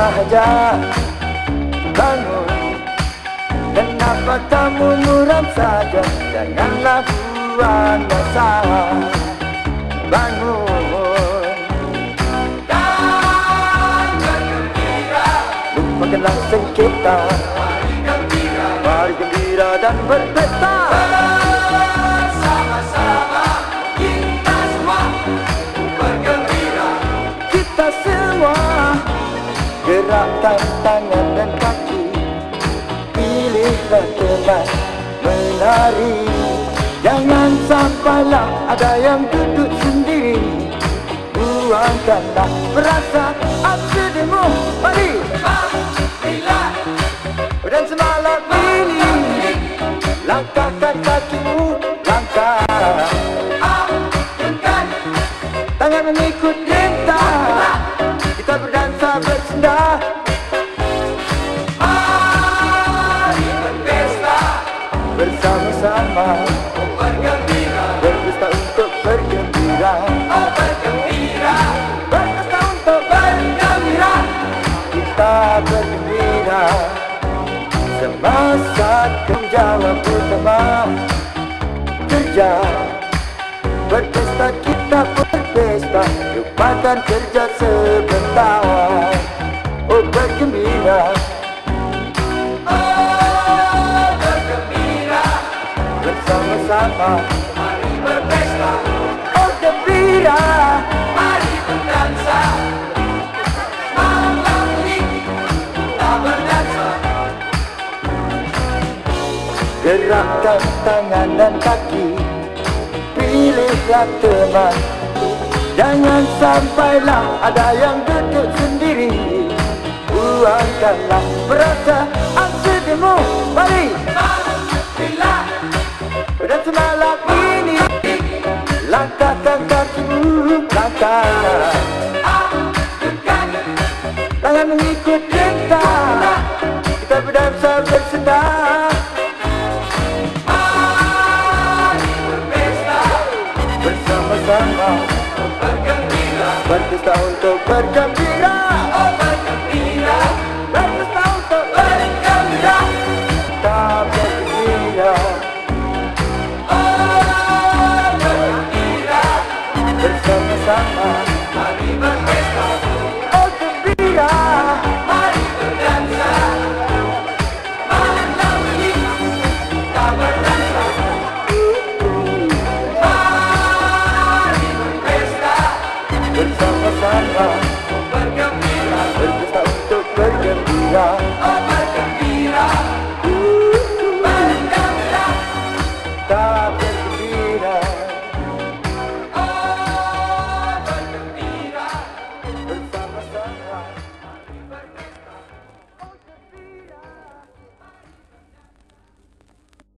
sahaja bangun. Kenapa kamu muram saja? Janganlah buang masa. Bangun dan bergembira, lupakanlah sengketa. Mari gembira dan berpesta. Bersama-sama kita semua bergembira. Kita semua gerakkan tangan dan kaki. Pilihlah teman menari. Jangan sampailah ada yang duduk sendiri. Buangkanlah perasaan sedihmu. Mari Marilah dan semalam ini langkahkan kakimu. Langkah agungkan tangan mengikut rintah. Kita berdansa bersenda. mari berpesta. Bersama-sama Bergembira, berpesta untuk bergembira. oh bergembira, Berpesta untuk bergembira. Kita bergembira semasa menjawab utama kerja. Berpesta kita berpesta, lupakan kerja sebentar. Oh bergembira oh bergembira. bersama-sama. Mari berpesta, Oh gembira mari berdansa. Malam ini kita berdansa. gerakkan tangan dan kaki. Pilihlah teman. Jangan sampailah ada yang duduk sendiri. Buangkanlah perasaan sedihmu. Mari Marilah dan semalam ini langkahkan kakimu. Langkah agungkan tangan mengikut rintah. Kita berdansa bersenda. mari berpesta. Bersama-sama Bergembira, berpesta untuk bergembira. oh bergembira, Berpesta untuk bergembira, kita bergembira. oh bergembira. Bersama-sama